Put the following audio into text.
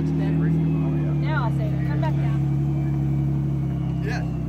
looks better. Oh, yeah. Now I say that. Come back down. Yes.